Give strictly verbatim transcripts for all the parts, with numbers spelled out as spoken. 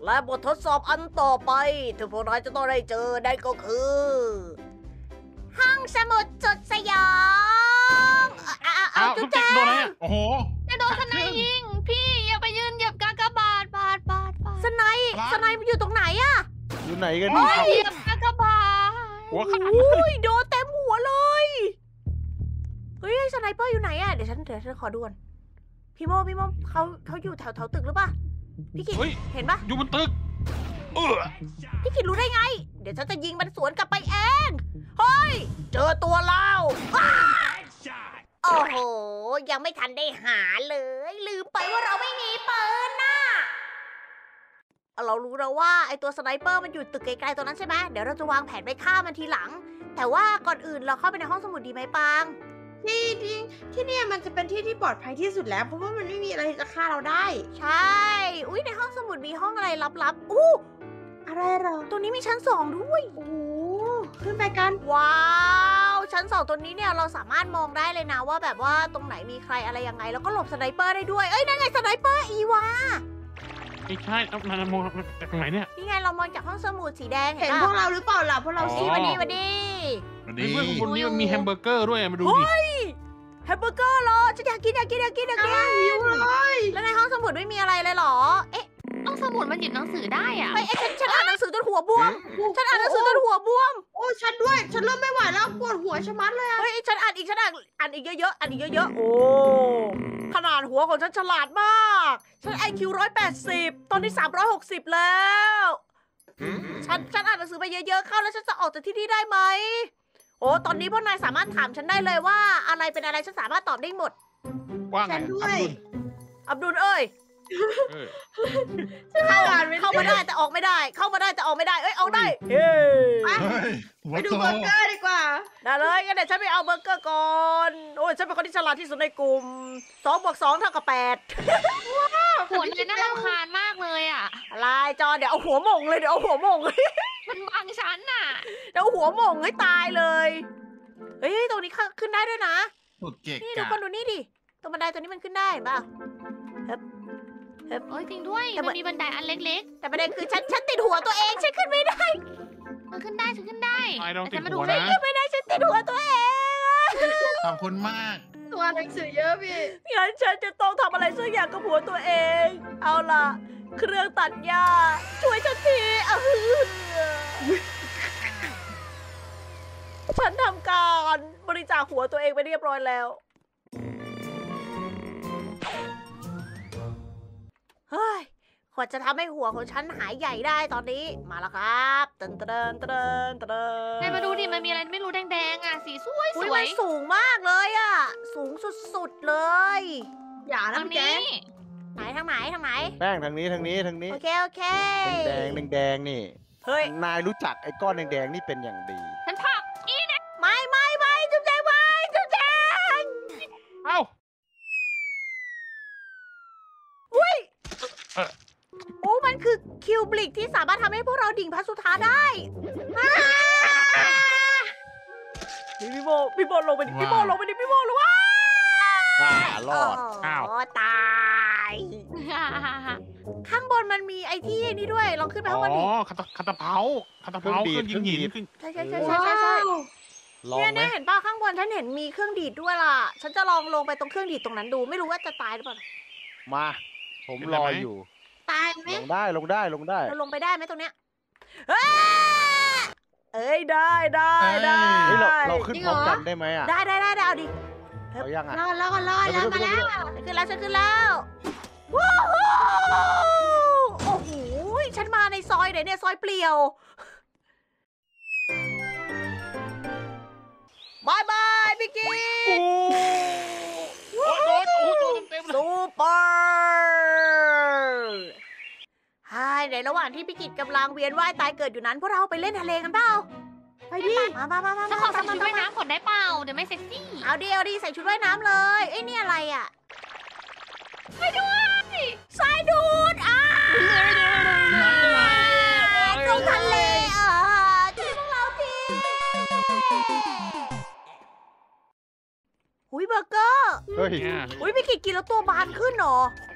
และบททดสอบอันต่อไปที่พวกเราจะต้องได้เจอได้ก็คือ ห้องสมุดสุดสยองเอาเอาเอาจุ๊บแจ๊ะโอ้โหจะโดนสไนยิงพี่อย่าไปยืนเหยียบกากบาทบาทบาทบาทสไนสไนมันอยู่ตรงไหนอะอยู่ไหนกันโอ้นี่ยเหยียบกากบาทหัวขาดอุ้ยโดนเต็มหัวเลยเฮ้ยสไนเปอร์อยู่ไหนอะเดี๋ยวฉันเดี๋ยวฉันขอด่วนพี่โมพี่โมเขาเขาอยู่แถวแถวตึกหรือเปล่าพี่กิตเห็นปะอยู่บนตึกเออพี่กิตรู้ได้ไงเดี๋ยวฉันจะยิงมันสวนกลับไปเองเฮ้ยเจอตัวเราโอ้โหยังไม่ทันได้หาเลยลืมไปว่าเราไม่มีปืนน่ะเรารู้แล้วว่าไอตัวสไนเปอร์มันอยู่ตึกไกลๆตรงนั้นใช่ไหมเดี๋ยวเราจะวางแผนไปฆ่ามันทีหลังแต่ว่าก่อนอื่นเราเข้าไปในห้องสมุดดีไหมปางที่ที่ที่เนี่ยมันจะเป็นที่ที่ปลอดภัยที่สุดแล้วเพราะว่ามันไม่มีอะไรที่จะฆ่าเราได้ใช่อุ้ยในห้องสมุดมีห้องอะไรลับๆอู้อะไรเหรอตัวนี้มีชั้นสองด้วยโอ้โหขึ้นไปกันว้าวชั้นสองตัวนี้เนี่ยเราสามารถมองได้เลยนะว่าแบบว่าตรงไหนมีใครอะไรยังไงแล้วก็หลบสไนเปอร์ได้ด้วยเอ้ยนั่นไงสไนเปอร์อีวาไม่ใช่เอานานมองจากตรงไหนเนี่ยนี่ไงเรามองจากห้องสมุดสีแดงเห็เห็นนพปะวกเราหรือเปล่าล่ะพวกเราอ๋อชี้วัมานนี้นี่วันนี้เฮ้ยเพื่อนคนนี้มันมีแฮมเบอร์เกอร์ด้วยมาดูดิแฮมเบอร์เกอร์เหรอฉันอยากกินอยากกินอยากกินอยากกินหิวเลยแล้วในห้องสมุดไม่มีอะไรเลยเหรอเอ๊ะต้องสมุดมันหยิบหนังสือได้อ่ะเอ้ยเอ๊ะฉันฉันอ่านหนังสือจนหัวบวมฉันอ่านหนังสือจนหัวบวมโอ้ฉันด้วย ฉันเริ่มไม่ไหวแล้วปวดหัวชะมัดเลยอะเฮ้ยฉันอ่านอีกฉันอ่านอ่านอีกเยอะๆอ่านอีกเยอะๆโอ้ขนาดหัวของฉันฉลาดมากฉันไอคิวร้อยแปดสิบตอนนี้สามร้อยหกสิบแล้วฉันฉันอ่านหนังสือไปเยอะๆเข้าแล้วฉันจะออกจากที่นี่ได้ไหมโอ้ตอนนี้พวกนายสามารถถามฉันได้เลยว่าอะไรเป็นอะไรฉันสามารถตอบได้หมดว่าไงฉันด้วยอับดุลเอ้ยเออเข้าเข้ามาได้แต่ออกไม่ได้ เข้ามาได้แต่ออกไม่ได้เอ้ยออกได้เฮ้เฮ้ยหัวไปดูโตเบอร์เกอร์ดีกว่าได้เลยงั้นเดี๋ยวฉันไปเอาเบอร์เกอร์ก่อนโอ้ยฉันเป็นคนที่ฉลาดที่สุดในกลุ่มสองบวกสองเท่ากับแปดหัวเลยน่ารำคาญมากเลยอ่ะอะไรจอเดี๋ยวเอาหัวหม่งเลยเดี๋ยวเอาหัวหม่งมันบังฉันน่ะเดี๋ยวเอาหัวหม่งให้ตายเลยเฮ้ยตรงนี้ขึ้นได้ด้วยนะสุดเก่งนี่ทุกคนดูนี่ดิตรงบันไดตัวนี้มันขึ้นได้เห็นเปล่าโอ้ยจริงด้วยแต่มันมีบันไดอันเล็กแต่ประเด็นคือฉันฉันติดหัวตัวเองฉันขึ้นไม่ได้ๆมันขึ้นได้ฉันขึ้นได้ไอ้ต้องติดแต่ฉันมาดูหัวได้นะขึ้นไม่ได้ฉันติดหัวตัวเองขอบคุณมากตัวหนังสือเยอะพี่งั้นฉันจะต้องทำอะไรสักอย่างกับหัวตัวเอง เอาล่ะ เครื่องตัดหญ้าช่วยฉันทีเอาฉันทำการบริจาคหัวตัวเองไปเรียบร้อยแล้วเฮ้ยกว่าจะทำให้หัวของฉันหายใหญ่ได้ตอนนี้มาแล้วครับเตินเตินเตินเตินนายมาดูดิมันมีอะไรไม่รู้แดงๆอ่ะสีสวยสอุ๊ยวมัยนสูงมากเลยอะสูงสุดๆเลยอย่าตนะรงพี่แจ๊นี้ไหนทางไหนทางไหนแป้งทางนี้ทางนี้ทางนี้โอเคโอเคแดงแดงแดงๆนี่เฮ้ยนายรู้จักไอ้ก้อนแดงๆนี่เป็นอย่างดีฉันผลักอีนะไม่ไม่ไม่จุ๊บแจงไม่จุ๊บแจงเอ้าอุ้ยโอ้มันคือคิวบลิกที่สามารถทำให้พวกเราดิ่งพระสุธาได้นี่พี่โบพี่โบลงไปดิพี่โบลงไปดิพี่โบลงว่าอ่ารอดอ้าวตายข้างบนมันมีไอ้ที่นี่ด้วยลองขึ้นไปอ๋ข้างบนดิอคาตาคาตาเผาคาตาเผาเครื่องยิงหินขึ้นใช่ใช่ใช่ใช่ใช่ใช่ลองเนี่ยไหมเนี่ยเห็นป่ะข้างบนฉันเห็นมีเครื่องดีดด้วยล่ะ ฉันจะลองลงไปตรงเครื่องดีดตรงนั้นดูไม่รู้ว่าจะตายหรือเปล่ามา ผมรออยู่ตายไหมลงได้ลงได้ลงได้เราลงไปได้ไหมตรงเนี้ยเอ้ยเอ้ยได้ได้ได้เฮ้ยเราเราขึ้นพร้อมกันได้ไหมอ่ะได้ได้ได้ได้เอาดิเอายังอ่ะรอดรอดรอดแล้วมาแล้วฉันขึ้นแล้วฉันขึ้นแล้วว้าวโอ้โหฉันมาในซอยไหนเนี่ยซอยเปลี่ยวบายบายพี่กิ๊กโอ้โดนโอ้โดนเต็มๆเลยซูเปอร์ไฮในระหว่างที่พี่กิจกำลังเวียนว่ายตายเกิดอยู่นั้นพวกเราไปเล่นทะเลกันเปล่าไปดิมามามามาฉันขอใส่ชุดว่ายมาน้ำก่อนได้เปล่าเดี๋ยวไม่เซ็กซี่เอาดีเอาดีใส่ชุดว่ายน้ำเลยเอ้ยนี่อะไรอ่ะไปด้วยสายดูดอ่ะตรงทะเลอ่ะช่วยพวกเราทีหุยเบอร์เกอร์เฮ้ยเนี่ยหุยพี่กิจกินแล้วตัวบานขึ้นเหรอโ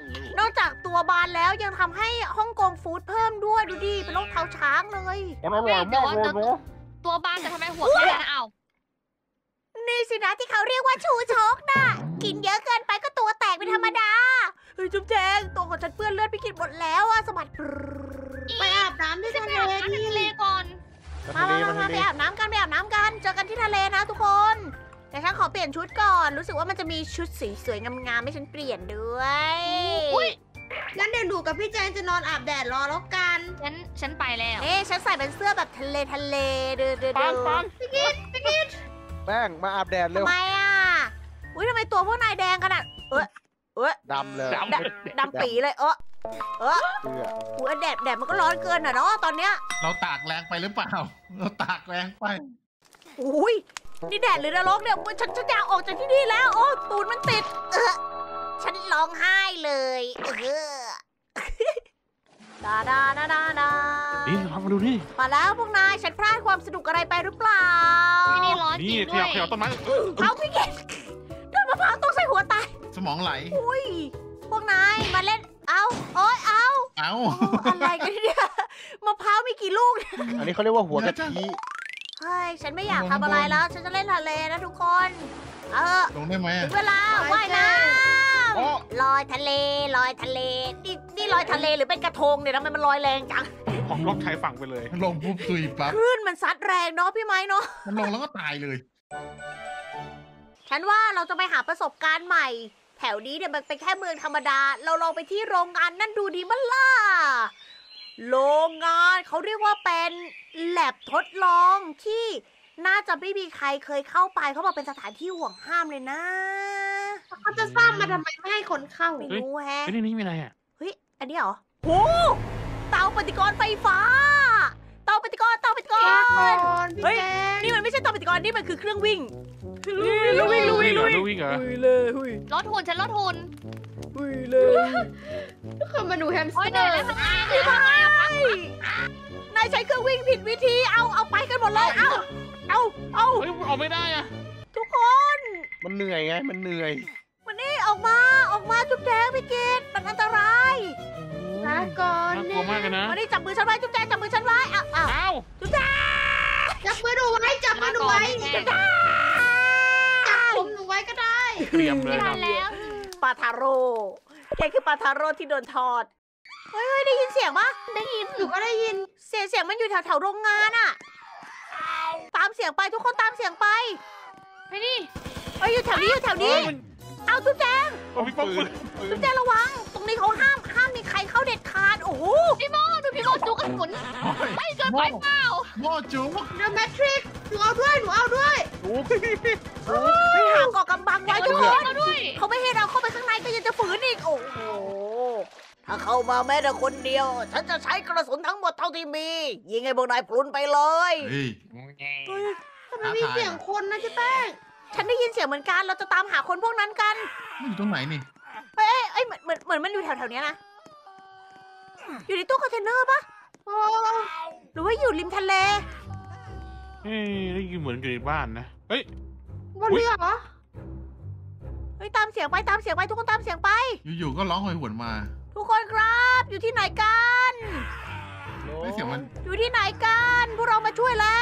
นอกจากตัวบานแล้วยังทำให้ฮ่องกงฟู้ดเพิ่มด้วยดูดิเป็นโรคเท้าช้างเลยมันอร่อยมากเลยเนาะตัวบางแต่ทำไมหัวแค่นั้นเอานี่สินะที่เขาเรียกว่าชูชกน่ะ กินเยอะเกินไปก็ตัวแตกเป็นธรรมดา เฮ้ยจุ๊บแจงตัวของฉันเปื้อนเลือดไปกินหมดแล้วอะสะบัดปรึ๊ดไปอาบน้ำที่จะทะไปเลอาบน้ำในนี่ทะเลก่อนมามามามาไปอาบน้ำกันไปอาบน้ำกัน เจอกันที่ทะเลนะทุกคน แต่ฉันขอเปลี่ยนชุดก่อน รู้สึกว่ามันจะมีชุดสีสวยงามๆให้ฉันเปลี่ยนด้วยอุ้ยงั้นเดี๋ยวหนูกับพี่แจงจะนอนอาบแดดรอแล้วกันฉันฉันไปแล้วเอ๊ะฉันใส่เป็นเสื้อแบบทะเลทะเลเดือดเดือดปังปังแป้งมาอาบแดดเร็ทำวไมอ่ะ อุ้ยทำไมตัวพวกนายแดงกันอ่ะ เอ้ยเอ้ยดำเลยดำดำดำปีเลยเออเออเสื้อหัวแดดแดดมันก็ร้อนเกินอ่ะเนาะตอนเนี้ยเราตากแรงไปหรือเปล่า เราตากแรงไปอุ้ยนี่แดดหรือนรกเนี่ยฉันฉันอยากออกจากที่นี่แล้ว โอ้ตูดมันติด เออฉันร้องไห้เลยเออดาดาดาดาดานี่ลองมาดูนี่มาแล้วพวกนายฉันพลาดความสนุกอะไรไปหรือเปล่าที่นี่ร้อนจนี่ริงเที่ด้ยว วย เที่ยวต้นไม้เออเอาพี่เกดโดนมะพร้าวต้องใส่หัวตายสมองไหลอุ้ยพวกนายมาเล่นเอาโอ้ยเอาเอ้าโอ้อะไรกันเนี่ยมะพร้าวมีกี่ลูกเนี่ยอันนี้เขาเรียกว่าหัวกะทิเฮ้ยฉันไม่อยากทำอะไรแล้ว ฉันจะเล่นทะเลนะทุกคน เออลงได้ไหมถึอะงเวลาว่ายน้โอ้ำลอยทะเลลอยทะเลนี่นี่ลอยทะเลหรือเป็นกระทงเนี่ยทำไมมันลอยแรงจังของล็อกชายฝั่งไปเลยมันลงปุ๊บตุยปั๊บคลื่นมันซัดแรงเนาะพี่ไม้เนาะมันลงแล้วก็ตายเลยฉันว่าเราจะไปหาประสบการณ์ใหม่ แถวนี้เนี่ยมันเป็นแค่เมืองธรรมดา เราลองไปที่โรงงานนั่นดูดีมั้ยล่ะ โรงงานเขาเรียกว่าเป็นแลบทดลองที่น่าจะไม่มีใครเคยเข้าไปเขาบอกเป็นสถานที่ห่วงห้ามเลยนะเขาจะสร้างมาทำไมไม่ให้คนเข้าไม่รู้แฮะเฮ้ยนี่นี่มีอะไรอ่ะเฮ้ย อันนี้เหรอโหเตาปฏิกรณ์ไฟฟ้า เตาปฏิกรณ์เตาปฏิกรก่ณ์อนพี่เฮ้ยแจงนี่มันไม่ใช่เตาปฏิกรณ์นี่มันคือเครื่องวิ่งลุยลุยลุยลุยเหรอหุยเลยหุยรถหุ่นฉันรถหุ่นหุยเลยคือมาดูแฮมสโอ้ยเตเหอนื่อยร์แล้วทำไงพี่ไม้นายใช้เครื่องวิ่งผิดวิธี เอา เอาไปกันหมดเลย เอา เอา เอาเฮ้ยเอาไม่ได้อ่ะทุกคนมันเหนื่อยไง มันเหนื่อยมันนี่ออกมา ออกมาจุ๊บแจงพี่กิตมันอันตรายลาก่อนน่ากลัวมากเลยนะมานี่จับมือฉันไว้จุ๊บแจงจับมือฉันไว้อ้าวอ้าวอ้าวจุ๊บแจงจับมือหนูไว้จับมือหนูไว้แม่จับผมหนูไว้ก็ได้เตรียมเลไม่ยคทัรันบแล้วปลาทาโร่แกคือปลาทาโร่ที่โดนทอด เฮ้ยเฮ้ยได้ยินเสียงปะได้ยินหนูก็ได้ยินเสียงเสียงมันอยู่แถวแถวๆโรงงานอะตามเสียงไปทุกคนตามเสียงไปไปดิเอ้ยอยู่แถวนี้อยู่แถวเฮ้นี้ยมันเอาจุ๊บแจงมันมีป้อมปืนจุ๊บแจงระวัง ตรงนี้เขาห้ามห้ามมีใครเข้าเด็ดขาด โอ้โหพี่โมดูพี่โมจุกกระสุนไม่เกินไปเปล่าหม้อจุ๊บเดอะแมทริกหนูเอาด้วยหนูเอาด้วยไปหาเกาะกำบังไว้ทุกคนเราด้วยเขาไม่ให้เราเข้าไปข้างในก็ยังจะฝืนอีก โอ้โห ถ้าเข้ามาแม้แต่คนเดียว ฉันจะใช้กระสุนทั้งหมดเท่าที่มี ยิงให้พวกนายพลุนไปเลยเฮ้ยทำไมมีเสียงคนนะเจ๊แป้งฉันได้ยินเสียงเหมือนกัน เราจะตามหาคนพวกนั้นกันมันอยู่ตรงไหนนี่เอ้ยเอ้ยเหมือนเหมือนเหมือนมันอยู่แถวๆเนี้ยนะ อยู่ในตู้คอนเทนเนอร์ปะโอ้หรือว่าอยู่ริมทะเลเฮ้ยได้ยินเหมือนอยู่ในบ้านนะ เฮ้ยบนเรือเหรอเฮ้ยตามเสียงไปตามเสียงไปทุกคนตามเสียงไปอยู่ๆก็ร้องหอยหวนมาทุกคนครับ อยู่ที่ไหนกันเฮ้ยเสียงมันอยู่ที่ไหนกัน พวกเรามาช่วยแล้ว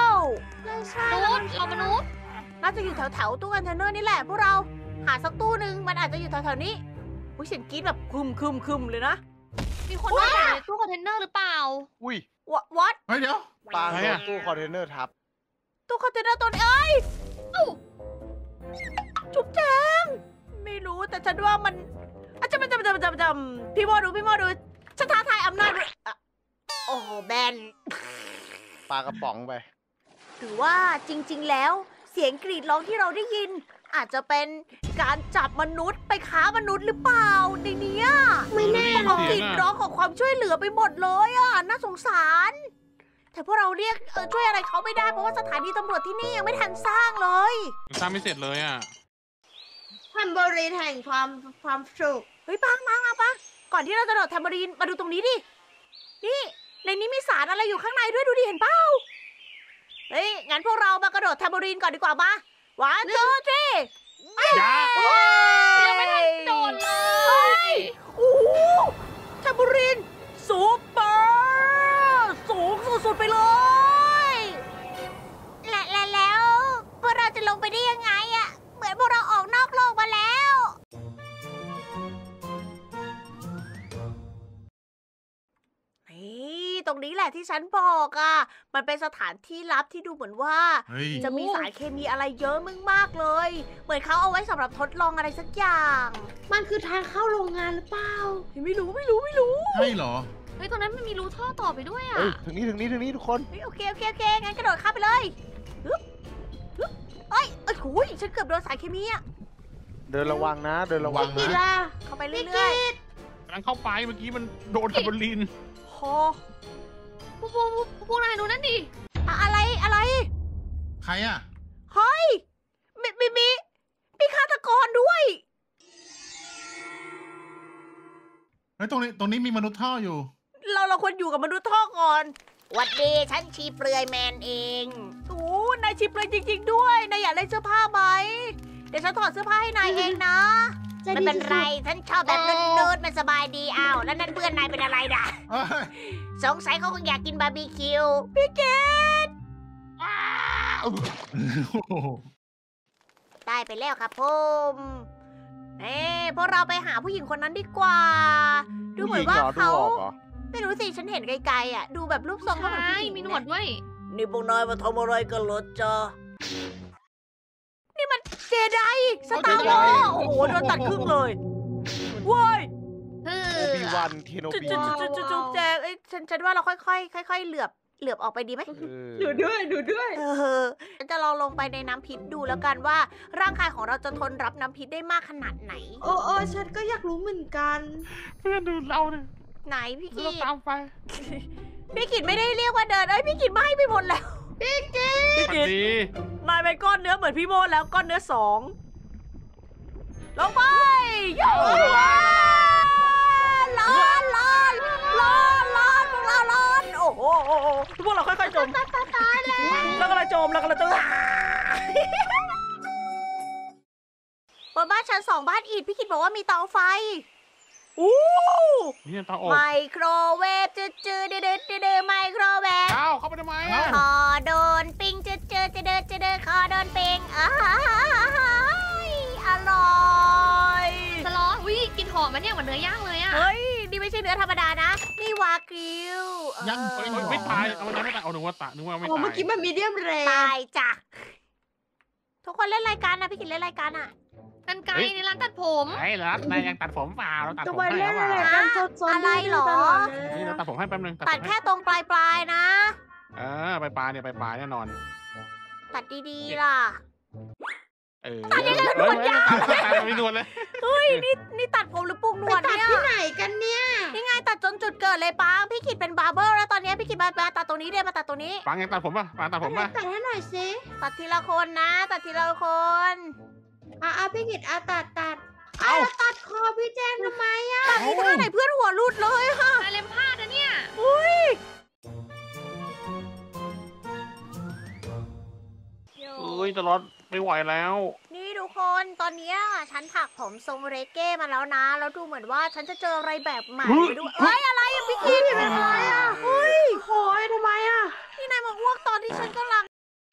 ไม่ใช่มนุษย์เรามนุษย์น่าจะอยู่แถวแถวๆตู้คอนเทนเนอร์นี่แหละพวกเรา หาสักตู้หนึ่งมันอาจจะอยู่แถวๆนี้อุ้ยเสียงกรี๊ดแบบคึมคึมคึมเลยนะมีคนอยู่ในตู้คอนเทนเนอร์หรือเปล่าอุ้ยวะวัดเฮ้ยเดี๋ยวปางอะไรโดนอะตู้คอนเทนเนอร์ทับตู้คอนเทนเนอร์ตัวนี้เอ้ยเอ้าจุ๊บแจงไม่รู้แต่ฉันว่ามันอาจจะมันจะมันจะมันจะมันจะพี่โมดูพี่โมดูฉันท้าทายอำนาจด้วยอะโอ้โหแบนปลากระป๋องไปหรือว่าจริงๆ แล้วเสียงกรีดร้องที่เราได้ยิน อาจจะเป็นการจับมนุษย์ไปค้ามนุษย์หรือเปล่าในเนี้ยไม่แน่มันหรเอาอกกรีดร้องของความช่วยเหลือไปหมดเลยอ่ะน่าสงสาร แต่พวกเราเรียกเออช่วยอะไรเขาไม่ได้เพราะว่าสถานีตำรวจที่นี่ยังไม่ทันสร้างเลยสร้างไม่เสร็จเลยอ่ะแฮมเบอรีนแห่งความความสุขเฮ้ยปังปังปังปังก่อนที่เราจะโดดแทมเบอรีนมาดูตรงนี้ดินี่ในนี้มีสารอะไรอยู่ข้างในด้วยดูดิเห็นเปล่าเฮ้ยงั้นพวกเรามากระโดดแทมเบอรีนก่อนดีกว่ามาวันทูทรีอย่ายังไม่ทันโดนเลยโอ้บูรินซูเปอร์สูงสุดๆไปเลยและและแล้วพวกเราจะลงไปได้ยังไงอะเหมือนพวกเราออกนอกโลกมาแล้วนี่ตรงนี้แหละที่ฉันบอกอะมันเป็นสถานที่ลับที่ดูเหมือนว่าเฮ้ยจะมีสารเคมีอะไรเยอะมึงมากเลย เหมือนเขาเอาไว้สำหรับทดลองอะไรสักอย่างมันคือทางเข้าโรงงานหรือเปล่าไม่รู้ไม่รู้ไม่รู้ใช่เหรอเฮ้ยตรงนั้นมันมีรูท่อต่อไปด้วยอ่ะเฮ้ยถึงนี้ถึงนี้ถึงนี้ทุกคนเฮ้ยโอเคโอเคโอเคงั้นกระโดดข้ามไปเลยฮึบฮึบเอ้ยเอ้ยโอ้ยฉันเกือบโดนสารเคมีอะเดินระวังนะ เดินระวังพี่นะล่ะเข้าไปเรื่อยกำลังเข้าไปเมื่อกี้มันโดนทับลินๆโหพวกพวกพวกพวกนายดูนั่นดิอะอะไรอะไรใครอ่ะเฮ้ยมีมีมีมีฆาตกรด้วยเฮ้ยตรงนี้ตรงนี้มีมนุษย์ท่ออยู่เราเราควรอยู่กับมนุษย์ท่อก่อนหวัดดีฉันชีเปลือยแมนเองโอ้นายชีเปลือยจริงๆด้วยนายอยากได้เสื้อผ้าไหมเดี๋ยวฉันถอดเสื้อผ้าให้นายเองนะจะไม่ดีเป็นไรสุดฉันชอบแบบนูดๆมันสบายดีอ้าวแล้วนั่นเพื่อนนายเป็นอะไรด่ะเอ้ยสงสัยเขาคงอยากกินบาร์บีคิวพี่เกดโอ้โหได้ไปแล้วครับผมเอ้พวกเราไปหาผู้หญิงคนนั้นดีกว่า ดูเหมือนว่าผู้หญิงเหรอเขาดูออกเหรอไม่รู้สิฉันเห็นไกลๆอ่ะดูแบบรูปทรงเขาเหมือนใช่ผู้หญิงมีหนวดด้วยนี่พวกนายมาทำอะไรกันเหรอจ๊ะนี่มันเจไดสตาร์วอร์โอ้โหโดนตัดครึ่งเลยเว้ยเอโออบิวันเทโนจุดบีจุดจุดจุดจุดแจงเอ้ยฉันฉันว่าเราค่อยๆค่อยๆเหลือบเหลือบออกไปดีไหมเออดูด้วยดูด้วยเออฉันจะลองลงไปในน้ำพิษดูแล้วกันว่า ร่างกายของเราจะทนรับน้ำพิษได้มากขนาดไหนโอ้โอ้ฉันก็อยากรู้เหมือนกันเพื่อนดูเราเนี่ยไหนพี่เรากิตามไปพี่กิดไม่ได้เรียกว่าเดินเอ้ยพี่กิดไม่ให้ไปหมดแล้วพี่กิสวัสดดีนายเป็นก้อนเนื้อเหมือนพี่โมดแล้วก้อนเนื้อสองลงไปโย่ร้อนร้อนร้อนร้อนร้อนพวกเราร้อนโอ้โหพวกเราค่อยๆจมตายแล้วแล้วก็เราจมแล้วก็เราจมบนบ้านชั้นสองบ้านอิฐพี่กิดบอกว่ามีเตาไฟอู้นี่ตาอบไมโครเวฟจืดจืดเดือดเดือดเดือดไมโครเวฟเอ้าเข้าไปทำไมอ่ะขอโดนปิงจืดจืดจะเดินจะเดินขอโดนปิงอ้ายอร่อยสล้อวิกินหอมมันเนี่ยเหมือนเนื้อย่างเลยอ่ะเฮ้ยนี่ไม่ใช่เนื้อธรรมดานะนี่วากิวเออยังเฮ้ยเฮ้ยไม่ตายเอามันไม่ตายเอาหนูว่าตายนึกว่าไม่โอ้ตายเมื่อกี้มันมีเดียมแรตายจ้ะทุกคนเล่นรายการนะพี่กินเล่นรายการอ่ะกันไกลในร้านตัดผมไอ้เหรอนายยังตัดผมเปล่าเราตัดจะผมไปให้เล่นเปอะไรล่ากันสดๆอะไรเหรอตลดนี่เลยเราตัดผมให้แป๊บนึงตัดผมให้แค่ตรงปลายปลายๆนะเออไปปลายเนี่ยไปปลายแน่นอนตัดดีๆล่ะเออตัดยังไงก็หนวดยาวตัดตัดตัดไม่หนวดเลยเฮ้ยนี่นี่ตัดผมหรือปรุงหนไปวดตัดเนี่ยที่ไหนกันเนี่ยนี่ไงตัดจนจุดเกิดเลยปังพี่กิดเป็นบาร์เบอร์แล้วตอนนี้พี่กิดมามาตัดตรงนี้เดี๋ยวมาตัดตรงนี้ปังยังตัดผมป่ะปังตัดผมป่ะตัดให้หน่อยสิตัดทีละคนนะ ตัดทีละคนอ่ะอ่ะพี่กิตอ่ะตัดตัดเอ้าอ่ะตัดคอพี่แจงทำไมอ่ะตัดที่ท่าไหนเพื่อนหัวรุดเลยค่ะนายเล็มพลาดนะเนี่ยอุ้ยเอ้ยตลอดไม่ไหวแล้วนี่ทุกคนตอนเนี้ยฉันถักผมทรงเรเก้มาแล้วนะ แล้วดูเหมือนว่าฉันจะเจออะไรแบบใหม่ไปด้วยเฮ้ยอะไรอะพี่คิดเป็นอะไรอะเฮ้ยโอ้ยทำไมอ่ะนี่นายมาอ้วกตอนที่ฉันกำลัง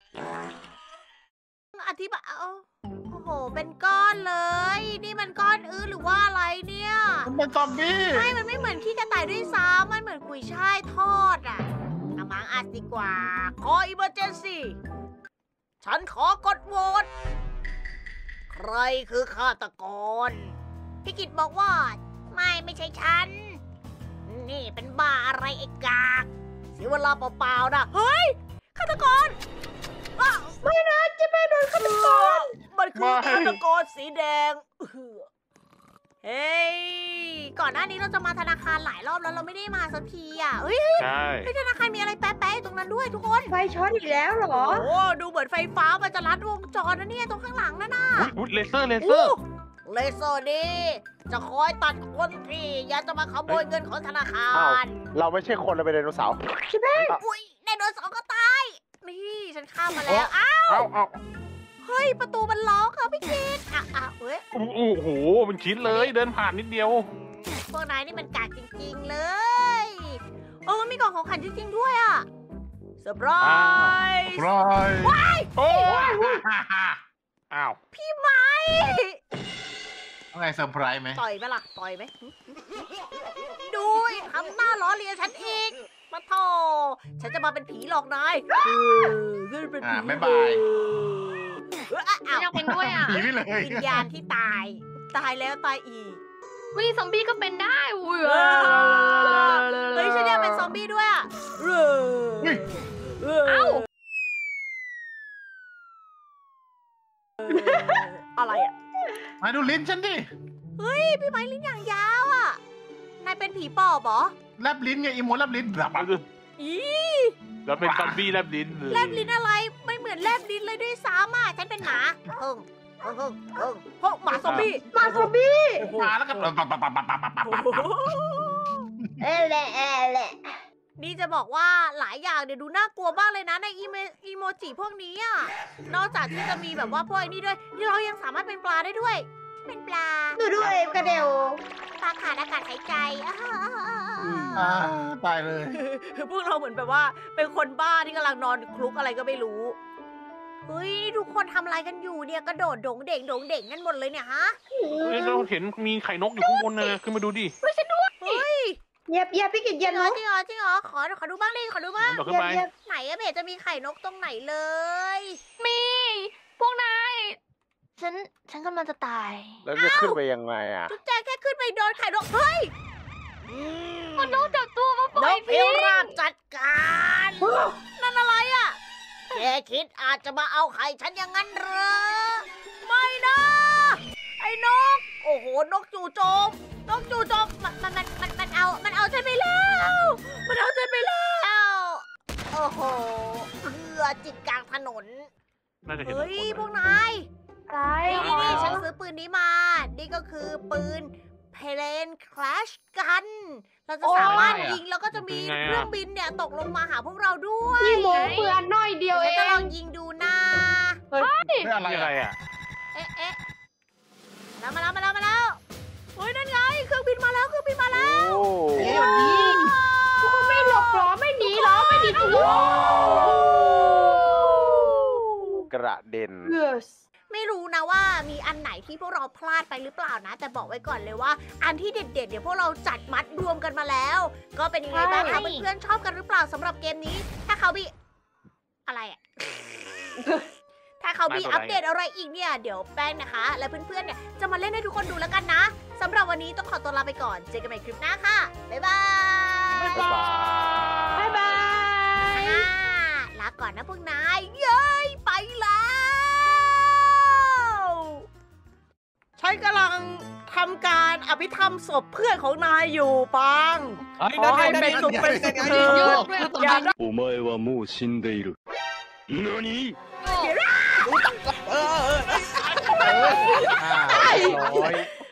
อธิบายเอาโอ้โหเป็นก้อนเลย นี่มันก้อนอื้อหรือว่าอะไรเนี่ยมันเป็นซอมบี้ใช่มันไม่เหมือนขี้กระต่ายด้วยซ้ำมันเหมือนกุยช่ายทอดอะเอามังอัดดีกว่า ขออิมเมอร์เจนซี่ฉันขอกดโหวตใครคือฆาตกร พี่กิตบอกว่า ไม่ไม่ใช่ฉัน นี่เป็นบ้าอะไรไอ้กากเสียเวลาเปล่าๆนะ เฮ้ยฆาตกรอ้าวไม่นะจะไม่โดนฆาตกร มันคือฆาตกรสีแดงเฮ้ย ก่อนหน้านี้เราจะมาธนาคารหลายรอบแล้วเราไม่ได้มาสักทีอ่ะเฮ้ยใช่เฮ้ยธนาคารมีอะไรแป๊ะๆอยู่ตรงนั้นด้วยทุกคนไฟช็อตอีกแล้วเหรอโอ้ดูเหมือนไฟฟ้ามันจะลัดวงจรนะเนี่ยตรงข้างหลังนั่นน่ะอุ๊ยอุ๊ยเลเซอร์เลเซออู้ร์เลเซอร์นี่จะคอยตัดคนที่อยากจะมาขโมยเงินของธนาคารเราไม่ใช่คนเราเป็นไดโนเสาร์อุ้ยไดโนเสาร์ก็ตาย นี่ฉันข้ามมาแล้วอ้าวเอาเอาเฮ้ยประตูมันล็อกอะพี่คิดอ่ะอ่ะเว้ยโอ้โหเป็นชิ้นเลยเดินผ่านนิดเดียวพวกนายนี่มันกากจริงๆเลย เออมีกล่องของขวัญจริงๆด้วยอะเซอร์ไพรส์ร้อยโอ้อ้าวพี่ไม้ว่าไงเซอร์ไพรส์ไหมต่อยไหมล่ะ ต่อยไหมดูทำหน้าล้อเลียนฉันอีกมาโถฉันจะมาเป็นผีหลอกนายเออฉันเป็นผีอ่าบ๊ายบายเอออ้าวอยากเป็นด้วยอ่ะผีไปเลยวิญญาณที่ตาย ตายแล้วตายอีกวิซอมบี้ก็เป็นได้อุ้ยเฮ้ยฉันอยากเป็นซอมบี้ด้วยอ่ะเออเอ้าอะไรอ่ะมาดูลิ้นฉันดิเฮ้ยพี่ไม้ลิ้นอย่างยาวอ่ะนายเป็นผีปอบเหรอแลบลิ้นไงอีโมแลบลิ้นแบบอีแล้วเป็นซอมบี้แลบลิ้นเลยแลบลิ้นอะไรไม่เหมือนแลบลิ้นเลยด้วยซ้ำอ่ะฉันเป็นหมาเฮิงเฮิงเฮิงเฮิงเฮ้ยหมาซอมบี้มาซอมบี้มาแล้วก็ปับปับปับปับปับปับปับปับเออแหละเออแหละนี่จะบอกว่าหลายอย่างเนี่ยดูน่ากลัวบ้างเลยนะในอีเมอีโมจิพวกนี้อ่ะนอกจากที่จะมีแบบว่าพวกไอ้นี่ด้วยนี่เรายังสามารถเป็นปลาได้ด้วยเป็นปลาดูด้วยกระเดวปลาขาดอากาศหายใจอ้าวอ่าตายเลยพวกเราเหมือนแบบว่า เป็นคนบ้าที่กำลังนอนคลุกอะไรก็ไม่รู้ เฮ้ยนี่ทุกคนทำอะไรกันอยู่เนี่ยกระโดดโด่งเด่งโด่งเด่งกันหมดเลยเนี่ยฮะเฮ้ยเราเห็นมีไข่นกอยู่ข้างบนนะขึ้นมาดูดิเฮ้ยเหยียบเหยียบพี่กิจเหยียบจริงเหรนอก จริงเหรอจริงเหรอขอขอดูบ้างดิขอดูบ้างเราเหขึ้นยียบไปเหยียบไหนอะเบจะมีไข่นกตรงไหนเลยมี พวกนาย ฉัน ฉันกำลังจะตายแล้วจะขึ้นไปยังไงอ่ะจุ๊บแจงแค่ขึ้นไปโดนไข่นกเฮ้ยอืมมันนอกจากตัวมาปล่นอยกพิราบจัดการนั่นอะไรอะแกคิดอาจจะมาเอาไข่ฉันอย่างนั้นเหรอไม่นะไอ้นก โอ้โหนกจู่โจมนกจู่โจมมันมันมันมันมันเอามันเอาฉันไปแล้วมันเอาฉันไปแล้วโอ้โหเพื่อจิกกลางถนนน่าจะเห็นเฮ้ยพวกนายอะไรนี่นี่นี่ฉันซื้อปืนนี้มา นี่ก็คือปืนเพลนคลาชกัน เราจะสามารถยิงแล้วก็จะมีเครื่องบินเนี่ยตกลงมาหาพวกเราด้วยพี่โมเปือนน้อยเดียวเอฉันจะลองงยิงดูนะไม่อะไรอะไรอะอ่ะเอ๊ะเอ๊ะมาแล้วมาแล้วมาแล้วเฮ้ยนั่นไงเครื่องบินมาแล้วเครื่องบินมาแล้วโอ้เอ๊ะวันนี้ทุกคนไม่หลบเหรอไม่หนีเหรอไม่หนีตัวกระเด็นเยสไม่รู้นะว่ามีอันไหนที่พวกเราพลาดไปหรือเปล่านะ แต่บอกไว้ก่อนเลยว่า อันที่เด็ดๆเนี่ยพวกเราจัดมัดรวมกันมาแล้ว ก็เป็นยังไงบ้างคะเพื่อนๆชอบกันหรือเปล่าสำหรับเกมนี้ ถ้าเขามีอะไรอะ ถ้าเขามีอัปเดตอะไรอีกเนี่ย เดี๋ยวแป้งนะคะ และเพื่อนๆเนี่ยจะมาเล่นให้ทุกคนดูแล้วกันนะสำหรับวันนี้ต้องขอตัวลาไปก่อน เจอกันใหม่คลิปหน้าค่ะ บ๊ายบายบ๊ายบายบ๊ายบายอ่าลาก่อนนะพวกนาย เย้ยไปแล้ว ฉันกำลังทำการอภิธรรมศพเพื่อนของนายอยู่ปัง ขอให้เป็นสุขเป็นสุขเถิดอย่าได้お前はもう死んでいる。何ห้าร้อย